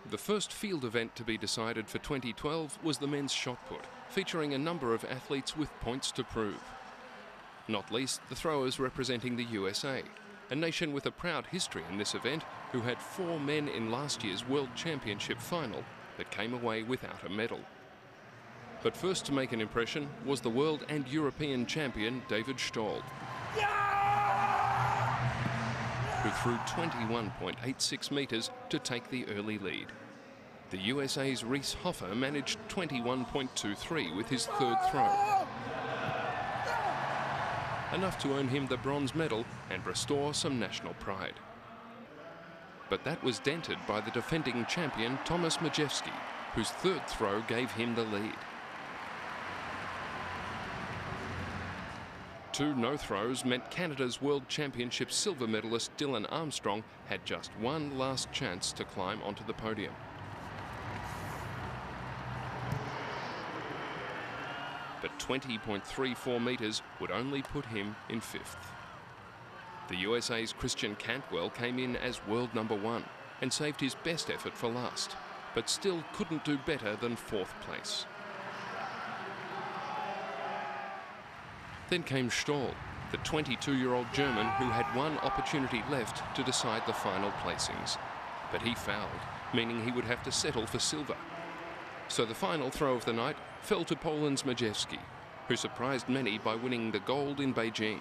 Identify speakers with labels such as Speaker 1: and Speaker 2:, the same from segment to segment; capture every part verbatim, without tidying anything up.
Speaker 1: The first field event to be decided for twenty twelve was the men's shot put, featuring a number of athletes with points to prove. Not least the throwers representing the U S A, a nation with a proud history in this event who had four men in last year's World Championship final but came away without a medal. But first to make an impression was the world and European champion David Storl, who threw twenty-one point eight six metres to take the early lead. The U S A's Reese Hoffa managed twenty-one point two three with his third throw, enough to earn him the bronze medal and restore some national pride. But that was dented by the defending champion Tomasz Majewski, whose third throw gave him the lead. Two no-throws meant Canada's World Championship silver medalist Dylan Armstrong had just one last chance to climb onto the podium. But twenty point three four metres would only put him in fifth. The U S A's Christian Cantwell came in as world number one and saved his best effort for last, but still couldn't do better than fourth place. Then came Storl, the twenty-two-year-old German who had one opportunity left to decide the final placings. But he fouled, meaning he would have to settle for silver. So the final throw of the night fell to Poland's Majewski, who surprised many by winning the gold in Beijing.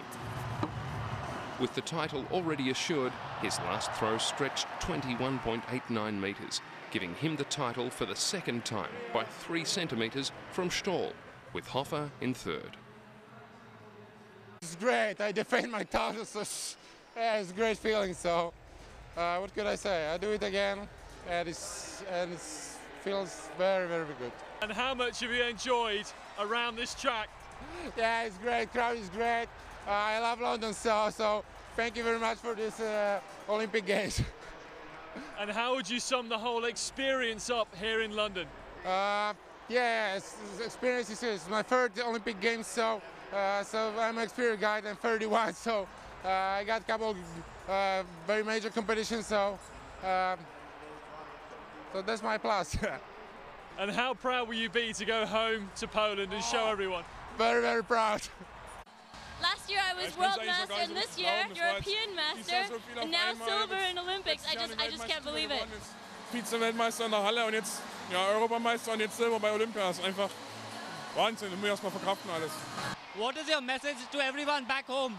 Speaker 1: With the title already assured, his last throw stretched twenty-one point eight nine metres, giving him the title for the second time by three centimetres from Storl, with Hoffa in third.
Speaker 2: It's great. I defend my title, so yeah, it's a great feeling. So, uh, what could I say? I do it again, and it's and it feels very, very good.
Speaker 3: And how much have you enjoyed around this track?
Speaker 2: Yeah, it's great. Crowd is great. Uh, I love London, so so thank you very much for this uh, Olympic Games.
Speaker 3: And how would you sum the whole experience up here in London?
Speaker 2: Uh, yeah, it's, it's experience is it's my third Olympic Games, so. Uh, so I'm an experienced guy, I'm thirty-one, so uh, I got a couple uh, very major competitions, so uh, so that's my plus.
Speaker 3: And how proud will you be to go home to Poland and show everyone?
Speaker 2: Very, very proud.
Speaker 4: Last year I was world master, and this year European master, and now silver in Olympics. I just, I just can't believe it.
Speaker 5: Vize-Weltmeister in der Halle und jetzt ja, Europameister und jetzt Silber bei Olympiad. Ist einfach Wahnsinn, wir müssen erstmal verkraften alles.
Speaker 6: What is your message to everyone back home?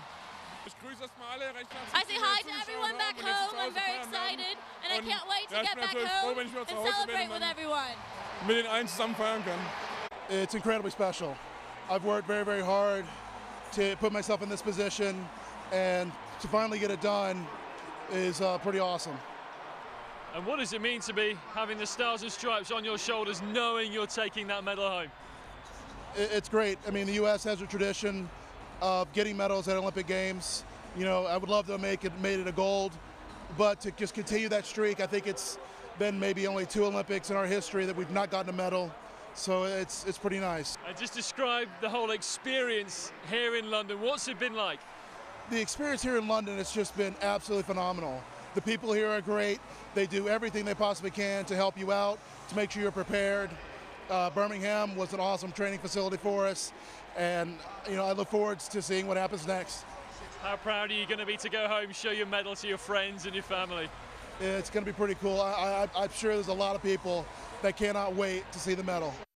Speaker 4: I say hi to everyone back home. I'm very excited, and I can't wait to get back home and celebrate with everyone.
Speaker 5: Mit den allen zusammen feiern können.
Speaker 7: It's incredibly special. I've worked very, very hard to put myself in this position, and to finally get it done is uh, pretty awesome.
Speaker 3: And what does it mean to be having the stars and stripes on your shoulders, knowing you're taking that medal home?
Speaker 7: It's great. I mean, the U S has a tradition of getting medals at Olympic Games. You know, I would love to make it made it a gold, but to just continue that streak, I think it's been maybe only two Olympics in our history that we've not gotten a medal. So it's it's pretty nice.
Speaker 3: And just describe the whole experience here in London. What's it been like?
Speaker 7: The experience here in London has just been absolutely phenomenal. The people here are great. They do everything they possibly can to help you out, to make sure you're prepared. Uh, Birmingham was an awesome training facility for us, and you know I look forward to seeing what happens next.
Speaker 3: How proud are you going to be to go home, show your medal to your friends and your family?
Speaker 7: It's going to be pretty cool. I, I, I'm sure there's a lot of people that cannot wait to see the medal.